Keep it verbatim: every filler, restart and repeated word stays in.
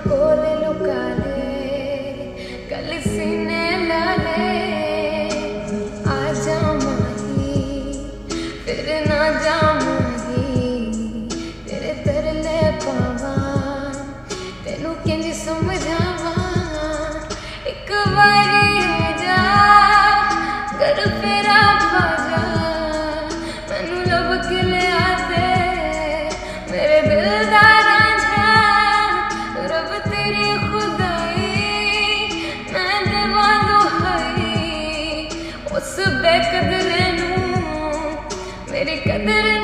कोले लुका ले, गल सीने ला ले। आ जा माही फिर ना जा माही, तेरे तरले पावा तेनू किंज समझावा। एक बारी आ जा घर फेरा पा जा, मैनू लब के ले आते मेरे दिल दा रांझा। रब तेरी खुदाई मैं देवां दुहाई, उस बेकदरे नू मेरी कदर